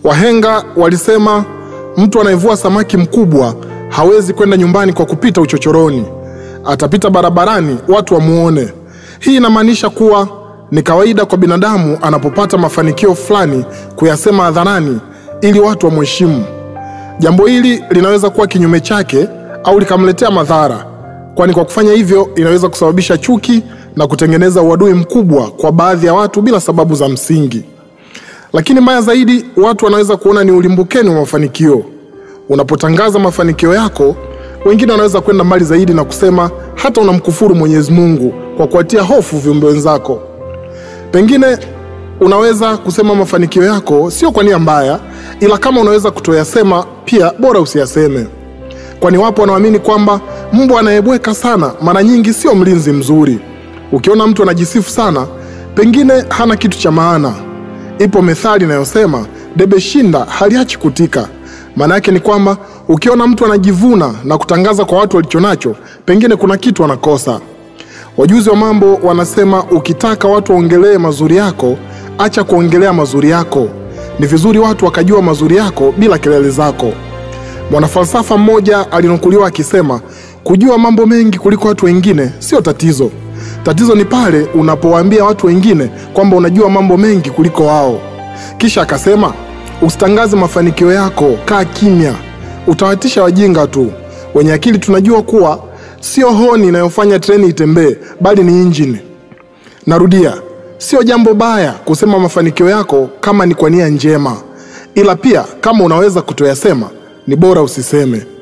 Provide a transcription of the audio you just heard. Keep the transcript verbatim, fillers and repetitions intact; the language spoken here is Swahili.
Wahenga walisema mtu anayevua samaki mkubwa hawezi kwenda nyumbani kwa kupita uchochoroni. Atapita barabarani watu wamuone. Hii inamaanisha kuwa ni kawaida kwa binadamu anapopata mafanikio fulani kuyasema hadharani ili watu wamheshimu. Jambo hili linaweza kuwa kinyume chake au likamletea madhara, kwani kwa kufanya hivyo inaweza kusababisha chuki na kutengeneza uadui mkubwa kwa baadhi ya watu bila sababu za msingi. Lakini mbaya zaidi, watu wanaweza kuona ni ulimbukeni wa mafanikio. Unapotangaza mafanikio yako, wengine wanaweza kwenda mbali zaidi na kusema hata unamkufuru Mwenyezi Mungu kwa kuatia hofu viumbe wenzako. Pengine unaweza kusema mafanikio yako sio kwa nia mbaya, ila kama unaweza kutoyasema pia bora usiyaseme. Kwani wapo wanaamini kwamba mbwa anayebweka sana mara nyingi sio mlinzi mzuri. Ukiona mtu anajisifu sana, pengine hana kitu cha maana. Ipo methali inayosema debe shinda haliachi kutika. Maana yake ni kwamba ukiona mtu anajivuna na kutangaza kwa watu walichonacho, pengine kuna kitu anakosa. Wajuzi wa mambo wanasema ukitaka watu waongelee mazuri yako, acha kuongelea mazuri yako. Ni vizuri watu wakajua mazuri yako bila kelele zako. Mwanafalsafa mmoja alinukuliwa akisema, kujua mambo mengi kuliko watu wengine sio tatizo. Tatizo ni pale unapowaambia watu wengine kwamba unajua mambo mengi kuliko wao. Kisha akasema, usitangaze mafanikio yako, kaa kimya. Utawatisha wajinga tu. Wenye akili tunajua kuwa sio honi inayofanya treni itembee, bali ni injini. Narudia, sio jambo baya kusema mafanikio yako kama ni kwa nia njema. Ila pia kama unaweza kutoyasema, ni bora usiseme.